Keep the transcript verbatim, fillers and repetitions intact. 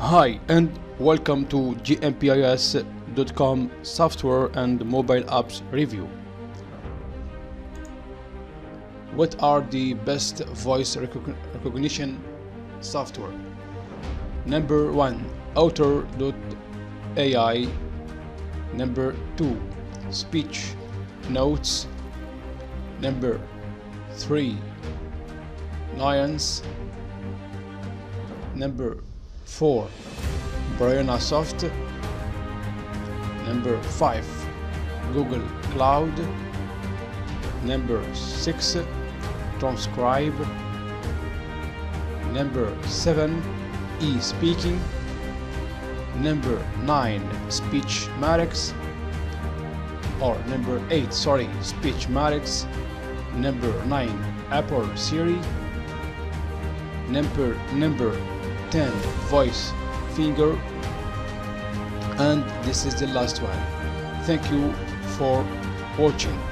Hi and welcome to G M P I S dot com software and mobile apps review. What are the best voice recog recognition software? Number one, Author dot A I. Number two, Speech Notes. Number three, Nuance. Number four, Soft. Number five, Google Cloud. Number six, Transcribe. Number seven, e-speaking. Number nine, Speechmatics. Or number eight, sorry, Speechmatics. Number nine, Apple Siri. Number number ten, Voice Finger. And this is the last one. Thank you for watching.